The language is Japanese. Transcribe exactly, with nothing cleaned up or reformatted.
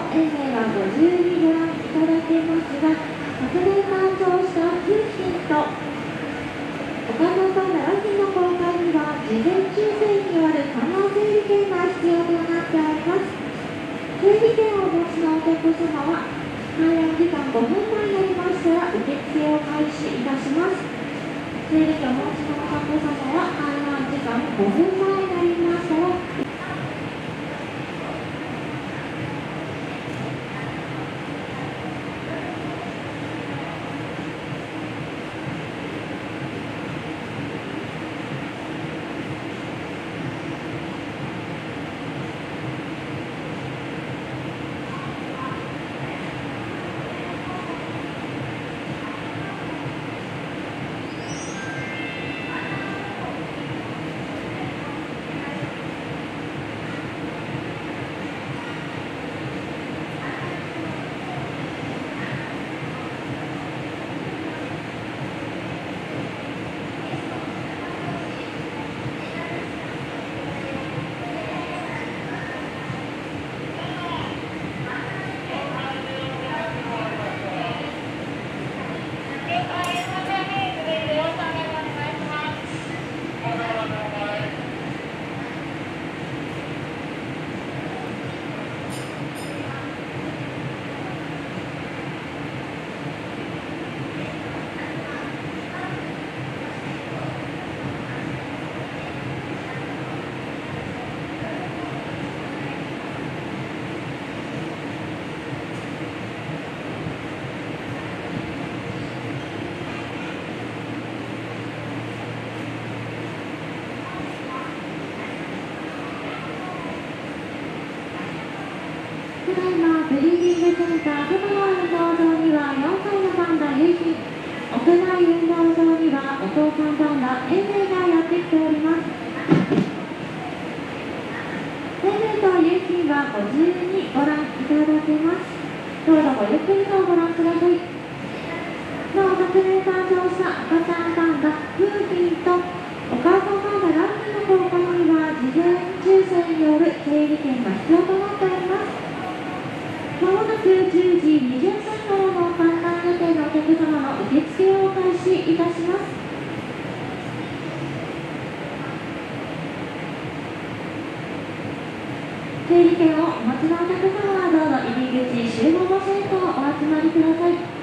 永明はごじゅうにご覧いただけますが、昨年誕生した通信と他のパンダラキの公開には事前抽選による可能整理券が必要となっております。整理券をお持ちのお客様は観覧時間ごふんまえになりましたら受付を開始いたします。整理券をお持ちのお客様は観覧時間ごふんまえになりましたらただいまブリーディングセンター外の運動場にはよんさいのパンダユキ、屋内運動場にはお父さんパンダ永明がやってきております。永明とユキはご自由にご覧いただけます。どうぞごゆっくりとご覧ください。なお昨年誕生した赤ちゃんパンダフーヒンとお母さんパンダランキの公開には事前抽選による整理券が必要となっております。まもなくじゅうじにじゅっぷんからの観覧予定のお客様の受付を開始いたします。整理券をお持ちのお客様はどうぞ入り口集合場所へとお集まりください。